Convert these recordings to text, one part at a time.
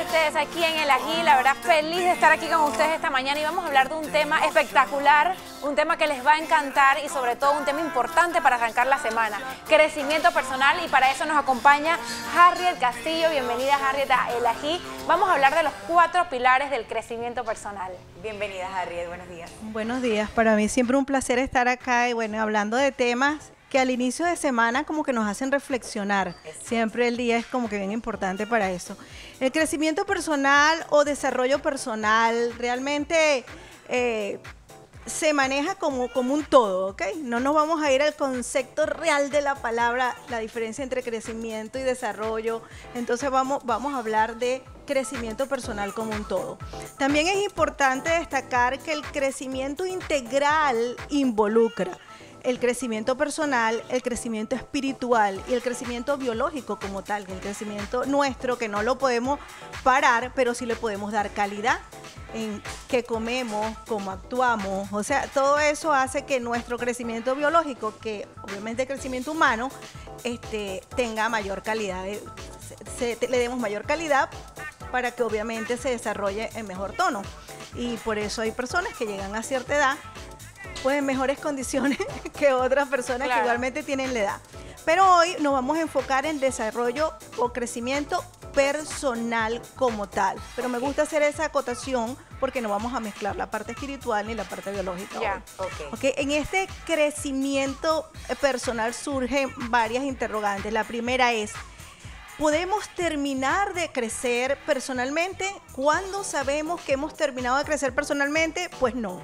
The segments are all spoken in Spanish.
martes aquí en El Ají. La verdad, feliz de estar aquí con ustedes esta mañana y vamos a hablar de un tema espectacular, un tema que les va a encantar y sobre todo un tema importante para arrancar la semana, crecimiento personal, y para eso nos acompaña Harriet Castillo. Bienvenida, Harriet, a El Ají. Vamos a hablar de los 4 pilares del crecimiento personal. Bienvenida, Harriet, buenos días. Buenos días, para mí siempre un placer estar acá y bueno, hablando de temas que al inicio de semana como que nos hacen reflexionar. Siempre el día es como que bien importante para eso. El crecimiento personal o desarrollo personal realmente se maneja como un todo, ¿ok? No nos vamos a ir al concepto real de la palabra, la diferencia entre crecimiento y desarrollo. Entonces vamos a hablar de crecimiento personal como un todo. También es importante destacar que el crecimiento integral involucra el crecimiento personal, el crecimiento espiritual y el crecimiento biológico como tal, el crecimiento nuestro que no lo podemos parar, pero sí le podemos dar calidad en qué comemos, cómo actuamos. O sea, todo eso hace que nuestro crecimiento biológico, que obviamente el crecimiento humano, tenga mayor calidad, le demos mayor calidad para que obviamente se desarrolle en mejor tono. Y por eso hay personas que llegan a cierta edad pues en mejores condiciones que otras personas que igualmente tienen la edad. Pero hoy nos vamos a enfocar en desarrollo o crecimiento personal como tal. Pero me gusta hacer esa acotación porque no vamos a mezclar la parte espiritual ni la parte biológica. Okay. En este crecimiento personal surgen varias interrogantes. La primera es: ¿podemos terminar de crecer personalmente? ¿Cuándo sabemos que hemos terminado de crecer personalmente? Pues no.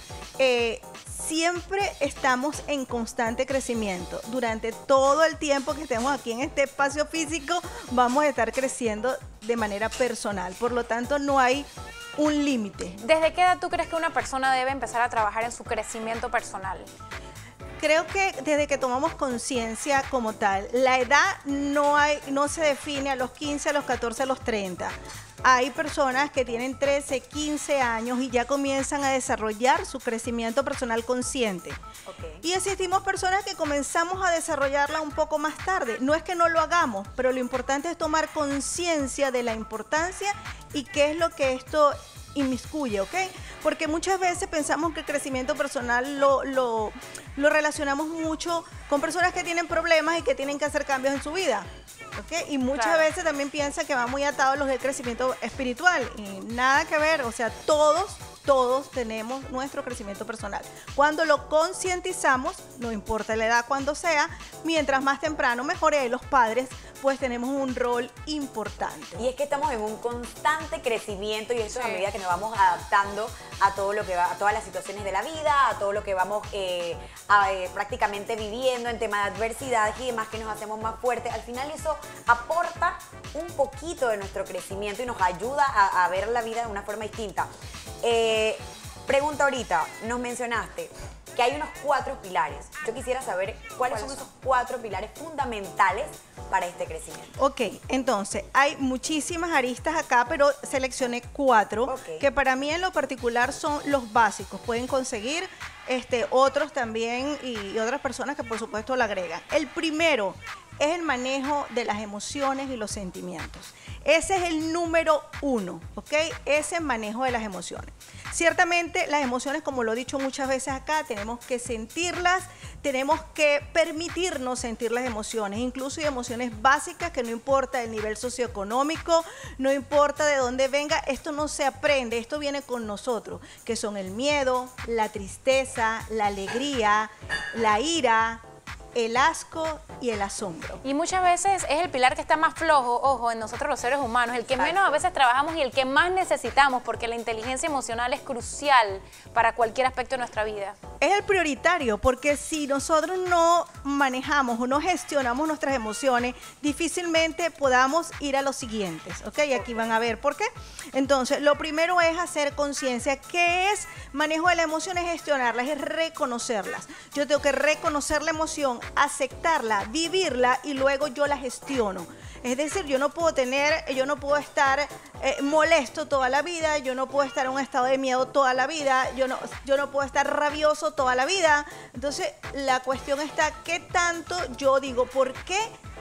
Siempre estamos en constante crecimiento. Durante todo el tiempo que estemos aquí en este espacio físico, vamos a estar creciendo de manera personal. Por lo tanto, no hay un límite. ¿Desde qué edad tú crees que una persona debe empezar a trabajar en su crecimiento personal? Creo que desde que tomamos conciencia como tal. La edad no se define a los 15, a los 14, a los 30. Hay personas que tienen 13, 15 años y ya comienzan a desarrollar su crecimiento personal consciente. Y existimos personas que comenzamos a desarrollarla un poco más tarde. No es que no lo hagamos, pero lo importante es tomar conciencia de la importancia y qué es lo que esto inmiscuye, ¿ok? Porque muchas veces pensamos que el crecimiento personal lo relacionamos mucho con personas que tienen problemas y que tienen que hacer cambios en su vida, ¿ok? Y muchas veces también piensan que va muy atado a los del crecimiento espiritual y nada que ver. O sea, todos tenemos nuestro crecimiento personal. Cuando lo concientizamos, no importa la edad cuando sea, mientras más temprano mejor, y los padres pues tenemos un rol importante. Y es que estamos en un constante crecimiento y eso a medida que nos vamos adaptando a todo lo que va, a todas las situaciones de la vida, a todo lo que vamos prácticamente viviendo en tema de adversidad y demás, que nos hacemos más fuertes. Al final eso aporta un poquito de nuestro crecimiento y nos ayuda a ver la vida de una forma distinta. Pregunta ahorita, nos mencionaste que hay unos 4 pilares. Yo quisiera saber cuáles son esos 4 pilares fundamentales para este crecimiento. Ok, entonces hay muchísimas aristas acá, pero seleccioné 4 que para mí en lo particular son los básicos. Pueden conseguir otros también y otras personas que por supuesto lo agregan. El primero es el manejo de las emociones y los sentimientos. Ese es el número 1, ¿ok? Ese manejo de las emociones. Ciertamente las emociones, como lo he dicho muchas veces acá, tenemos que sentirlas, tenemos que permitirnos sentir las emociones, incluso hay emociones básicas que no importa el nivel socioeconómico, no importa de dónde venga, esto no se aprende, esto viene con nosotros, que son el miedo, la tristeza, la alegría, la ira, el asco y el asombro. Y muchas veces es el pilar que está más flojo, ojo, en nosotros los seres humanos, el que menos a veces trabajamos y el que más necesitamos, porque la inteligencia emocional es crucial para cualquier aspecto de nuestra vida. Es el prioritario, porque si nosotros no manejamos o no gestionamos nuestras emociones, difícilmente podamos ir a los siguientes, ¿ok? Y aquí van a ver por qué. Entonces, lo primero es hacer conciencia. ¿Qué es manejo de las emociones? Gestionarlas, es reconocerlas. Yo tengo que reconocer la emoción, aceptarla, vivirla y luego yo la gestiono. Es decir, yo no puedo estar molesto toda la vida, yo no puedo estar en un estado de miedo toda la vida, yo no puedo estar rabioso toda la vida. Entonces, la cuestión está, ¿qué tanto yo digo? ¿Por qué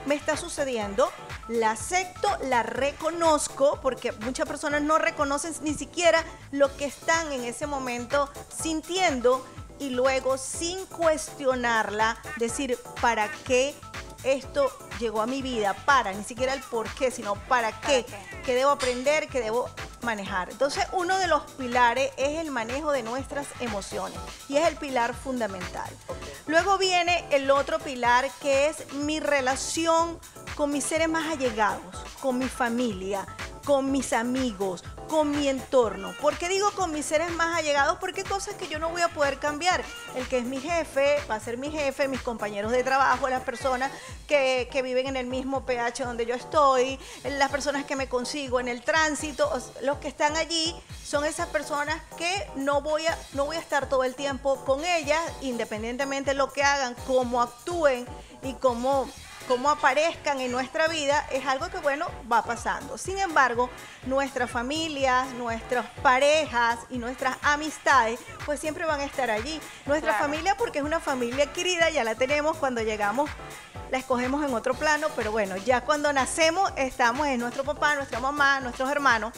me está sucediendo, la acepto, la reconozco, porque muchas personas no reconocen ni siquiera lo que están en ese momento sintiendo, y luego, sin cuestionarla, decir, ¿para qué esto llegó a mi vida? Ni siquiera el por qué, sino ¿para qué? ¿Qué debo aprender? ¿Qué debo manejar? Entonces, uno de los pilares es el manejo de nuestras emociones, y es el pilar fundamental. Luego viene el otro pilar, que es mi relación con mis seres más allegados, con mi familia, con mis amigos, con mi entorno. ¿Por qué digo con mis seres más allegados? Porque hay cosas que yo no voy a poder cambiar. El que es mi jefe va a ser mi jefe, mis compañeros de trabajo, las personas que viven en el mismo PH donde yo estoy, las personas que me consigo en el tránsito, los que están allí son esas personas que no voy a estar todo el tiempo con ellas, independientemente de lo que hagan, cómo actúen y cómo aparezcan en nuestra vida, es algo que, bueno, va pasando. Sin embargo, nuestras familias, nuestras parejas y nuestras amistades, pues siempre van a estar allí. Nuestra familia, porque es una familia querida, ya la tenemos cuando llegamos, la escogemos en otro plano, pero bueno, ya cuando nacemos estamos en nuestro papá, nuestra mamá, nuestros hermanos,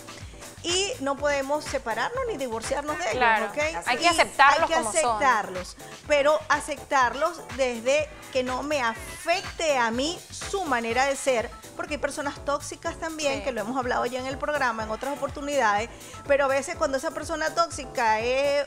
y no podemos separarnos ni divorciarnos de ellos, ¿ok? Hay que aceptarlos como son. Hay que aceptarlos, pero aceptarlos desde que no me afecte a mí su manera de ser, porque hay personas tóxicas también, que lo hemos hablado ya en el programa, en otras oportunidades, pero a veces cuando esa persona tóxica es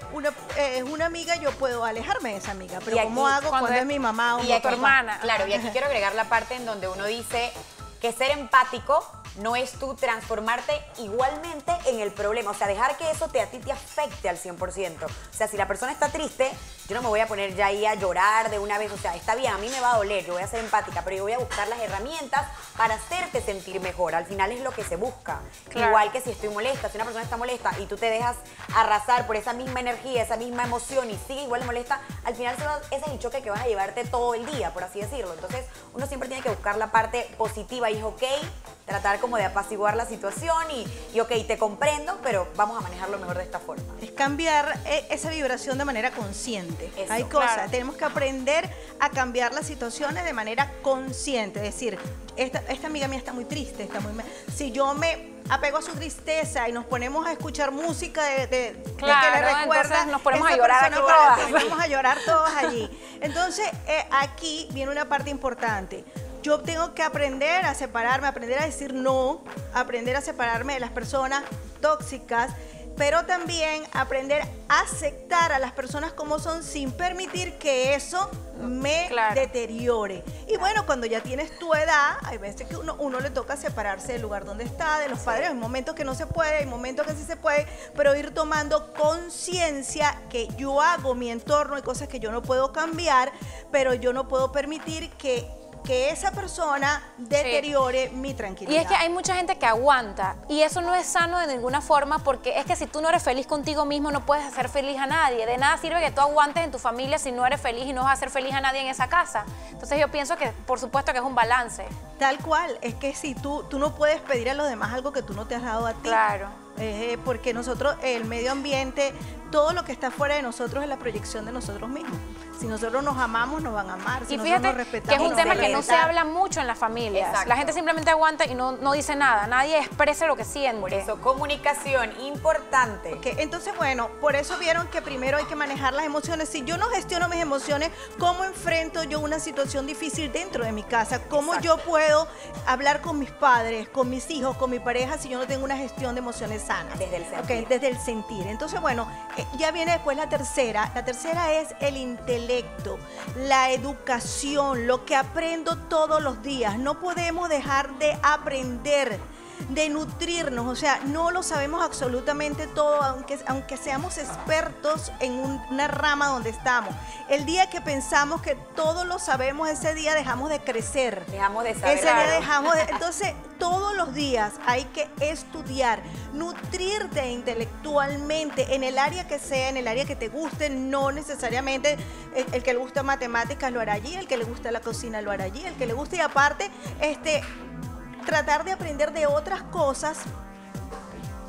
una amiga, yo puedo alejarme de esa amiga, pero ¿cómo hago cuando es mi mamá o mi hermana? Claro, y aquí quiero agregar la parte en donde uno dice que ser empático no es tú transformarte igualmente en el problema, o sea, dejar que eso a ti te afecte al 100%. O sea, si la persona está triste, yo no me voy a poner ya ahí a llorar de una vez, o sea, está bien, a mí me va a doler, yo voy a ser empática, pero yo voy a buscar las herramientas para hacerte sentir mejor. Al final es lo que se busca. Igual que si estoy molesta, si una persona está molesta y tú te dejas arrasar por esa misma energía, esa misma emoción y sigue igual molesta, al final ese es el choque que vas a llevarte todo el día, por así decirlo. Entonces, uno siempre tiene que buscar la parte positiva y es ok, tratar como de apaciguar la situación y ok, te comprendo, pero vamos a manejarlo mejor de esta forma. Es cambiar esa vibración de manera consciente. Hay cosas, tenemos que aprender a cambiar las situaciones de manera consciente. Es decir, esta amiga mía está muy triste, si yo me apego a su tristeza y nos ponemos a escuchar música de que le recuerda, nos ponemos a llorar aquí todas. Vamos a llorar todos allí. Entonces, aquí viene una parte importante. Yo tengo que aprender a separarme, aprender a decir no, aprender a separarme de las personas tóxicas, pero también aprender a aceptar a las personas como son sin permitir que eso me deteriore. Y bueno, cuando ya tienes tu edad, hay veces que uno le toca separarse del lugar donde está, de los padres. Hay momentos que no se puede, hay momentos que sí se puede, pero ir tomando conciencia que yo hago mi entorno, hay cosas que yo no puedo cambiar, pero yo no puedo permitir que esa persona deteriore mi tranquilidad. Y es que hay mucha gente que aguanta y eso no es sano de ninguna forma, porque es que si tú no eres feliz contigo mismo no puedes hacer feliz a nadie. De nada sirve que tú aguantes en tu familia si no eres feliz y no vas a hacer feliz a nadie en esa casa. Entonces yo pienso que por supuesto que es un balance. Tal cual, es que si tú no puedes pedir a los demás algo que tú no te has dado a ti. Claro. Porque nosotros, el medio ambiente, todo lo que está fuera de nosotros es la proyección de nosotros mismos. Si nosotros nos amamos, nos van a amar. Si y fíjate nos respetamos, que es un tema que no se habla mucho en las familias. Exacto. La gente simplemente aguanta y no dice nada. Nadie expresa lo que siente. Por eso, comunicación, importante. Entonces, bueno, por eso vieron que primero hay que manejar las emociones. Si yo no gestiono mis emociones, ¿cómo enfrento yo una situación difícil dentro de mi casa? ¿Cómo yo puedo hablar con mis padres, con mis hijos, con mi pareja si yo no tengo una gestión de emociones sanas? Desde el sentir. Desde el sentir. Entonces, bueno, ya viene después la tercera. La tercera es el intelecto, la educación, lo que aprendo todos los días. No podemos dejar de aprender, de nutrirnos, o sea, no lo sabemos absolutamente todo, aunque seamos expertos en una rama donde estamos. El día que pensamos que todo lo sabemos, ese día dejamos de crecer. Dejamos de saber. Ese día dejamos de... Entonces, todos los días hay que estudiar, nutrirte intelectualmente en el área que sea, en el área que te guste, no necesariamente el que le gusta matemáticas lo hará allí, el que le gusta la cocina lo hará allí, el que le guste, y aparte, tratar de aprender de otras cosas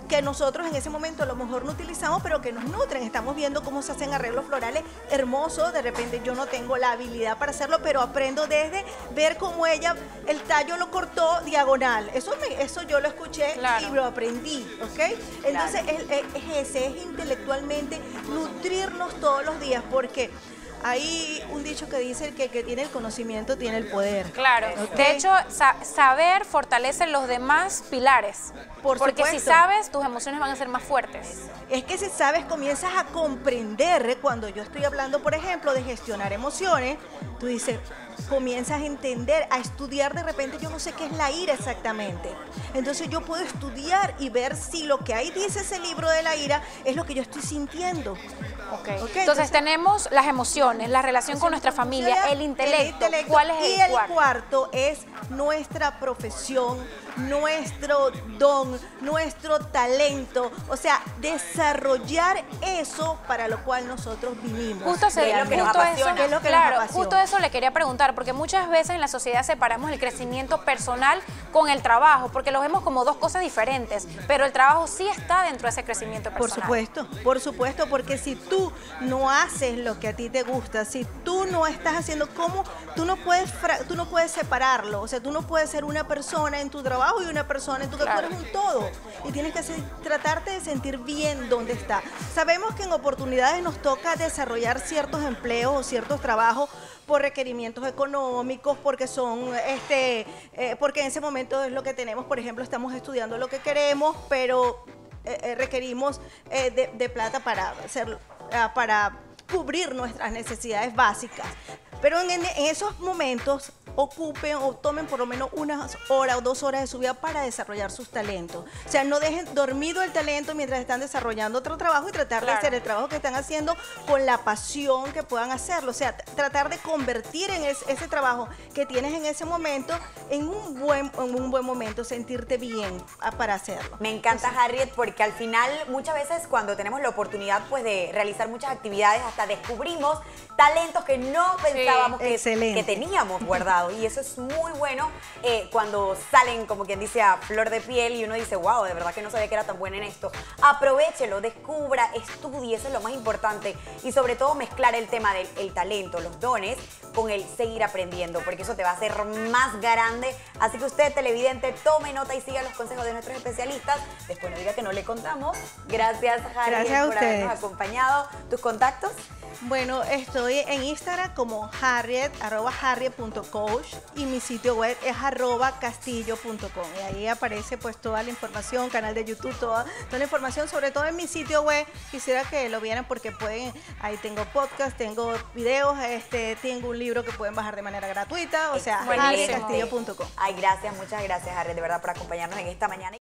que nosotros en ese momento a lo mejor no utilizamos, pero que nos nutren. Estamos viendo cómo se hacen arreglos florales hermosos. De repente yo no tengo la habilidad para hacerlo, pero aprendo desde ver cómo ella el tallo lo cortó diagonal. Eso yo lo escuché y lo aprendí, ¿ok? Entonces es intelectualmente nutrirnos todos los días, porque hay un dicho que dice que el que tiene el conocimiento tiene el poder. Claro. ¿Okay? De hecho, saber fortalece los demás pilares. Porque si sabes, tus emociones van a ser más fuertes. Es que si sabes, comienzas a comprender. Cuando yo estoy hablando, por ejemplo, de gestionar emociones, tú dices, comienzas a entender, a estudiar. De repente yo no sé qué es la ira exactamente. Entonces yo puedo estudiar y ver si lo que ahí dice ese libro de la ira es lo que yo estoy sintiendo. Okay. Entonces tenemos las emociones, la relación con nuestra familia, el intelecto. ¿Cuál es el cuarto? El cuarto es nuestra profesión, nuestro don, nuestro talento. O sea, desarrollar eso para lo cual nosotros vinimos. Justo eso le quería preguntar, porque muchas veces en la sociedad separamos el crecimiento personal con el trabajo, porque lo vemos como dos cosas diferentes, pero el trabajo sí está dentro de ese crecimiento personal. Por supuesto, porque si tú no haces lo que a ti te gusta, si tú no estás haciendo, ¿cómo? Tú no puedes separarlo. O sea, tú no puedes ser una persona en tu trabajo y una persona en tu casa. Tú eres un todo y tienes que tratarte de sentir bien donde está. Sabemos que en oportunidades nos toca desarrollar ciertos empleos o ciertos trabajos por requerimientos económicos, porque porque en ese momento es lo que tenemos. Por ejemplo, estamos estudiando lo que queremos, pero requerimos de plata para cubrir nuestras necesidades básicas. Pero en esos momentos ocupen o tomen por lo menos 1 hora o 2 horas de su vida para desarrollar sus talentos. O sea, no dejen dormido el talento mientras están desarrollando otro trabajo y tratar de hacer el trabajo que están haciendo con la pasión que puedan hacerlo. O sea, tratar de convertir en ese trabajo que tienes en ese momento en un buen momento, sentirte bien para hacerlo. Me encanta, Harriet, porque al final muchas veces cuando tenemos la oportunidad pues de realizar muchas actividades, hasta descubrimos talentos que no pensábamos que teníamos guardados. Y eso es muy bueno cuando salen, como quien dice, a flor de piel y uno dice, wow, de verdad que no sabía que era tan buena en esto. Aprovéchelo, descubra, estudie, eso es lo más importante. Y sobre todo mezclar el tema del talento, los dones, con el seguir aprendiendo, porque eso te va a hacer más grande. Así que usted, televidente, tome nota y siga los consejos de nuestros especialistas. Después no diga que no le contamos. Gracias, Harriet, por habernos acompañado. ¿Tus contactos? Bueno, estoy en Instagram como harriet.coach y mi sitio web es @castillo.com y ahí aparece pues toda la información, canal de YouTube, toda la información, sobre todo en mi sitio web. Quisiera que lo vieran porque ahí tengo podcast, tengo videos, tengo un libro que pueden bajar de manera gratuita, o sea, harrietcastillo.com. Ay, gracias, muchas gracias, Harriet, de verdad, por acompañarnos en esta mañana.